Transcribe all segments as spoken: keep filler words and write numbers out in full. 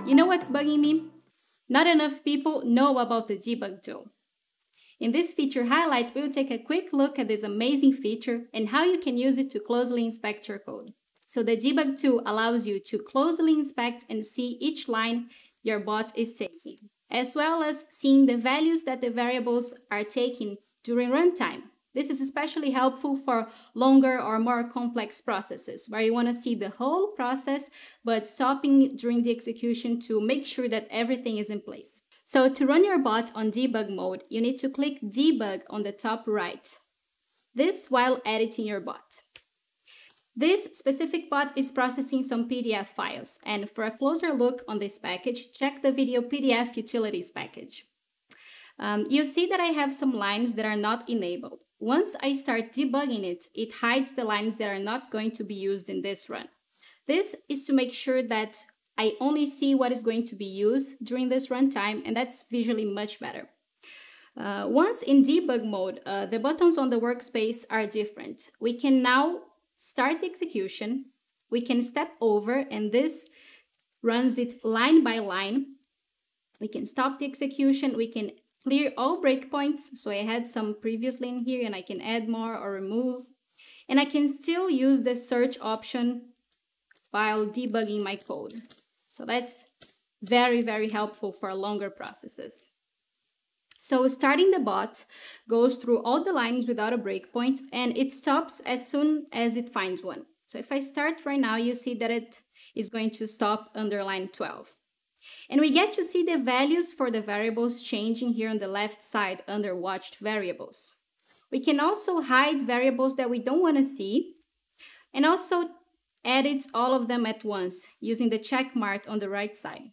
you know what's bugging me? Not enough people know about the Debug Tool. In this feature highlight, we'll take a quick look at this amazing feature and how you can use it to closely inspect your code. So the Debug Tool allows you to closely inspect and see each line your bot is taking, as well as seeing the values that the variables are taking during runtime. This is especially helpful for longer or more complex processes, where you want to see the whole process, but stopping during the execution to make sure that everything is in place. So to run your bot on debug mode, you need to click Debug on the top right. This while editing your bot. This specific bot is processing some P D F files, and for a closer look on this package, check the video P D F utilities package. Um, you see that I have some lines that are not enabled. Once I start debugging it, it hides the lines that are not going to be used in this run. This is to make sure that I only see what is going to be used during this runtime, and that's visually much better. Uh, once in debug mode, uh, the buttons on the workspace are different. We can now start the execution, we can step over, and this runs it line by line. We can stop the execution, we can clear all breakpoints, so I had some previously in here and I can add more or remove. And I can still use the search option while debugging my code. So that's very, very helpful for longer processes. So starting the bot goes through all the lines without a breakpoint, and it stops as soon as it finds one. So if I start right now, you see that it is going to stop under line twelve. And we get to see the values for the variables changing here on the left side under watched variables. We can also hide variables that we don't want to see, and also edit all of them at once using the check mark on the right side.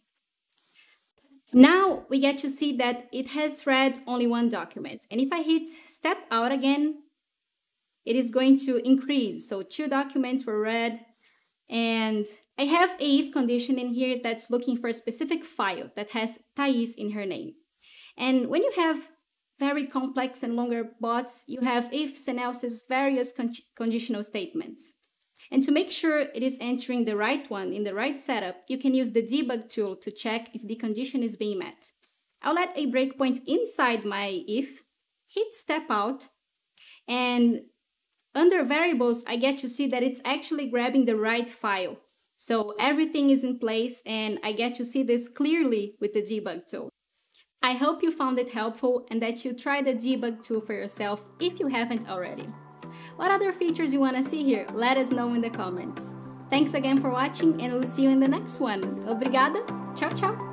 Now we get to see that it has read only one document, and if I hit step out again, it is going to increase. So two documents were read, and I have a if condition in here that's looking for a specific file that has Thais in her name. And when you have very complex and longer bots, you have ifs and else's, various con conditional statements. And to make sure it is entering the right one in the right setup, you can use the debug tool to check if the condition is being met. I'll add a breakpoint inside my if, hit step out, and under variables, I get to see that it's actually grabbing the right file. So everything is in place, and I get to see this clearly with the debug tool. I hope you found it helpful and that you try the debug tool for yourself if you haven't already. What other features you want to see here? Let us know in the comments. Thanks again for watching, and we'll see you in the next one. Obrigada. Tchau, tchau.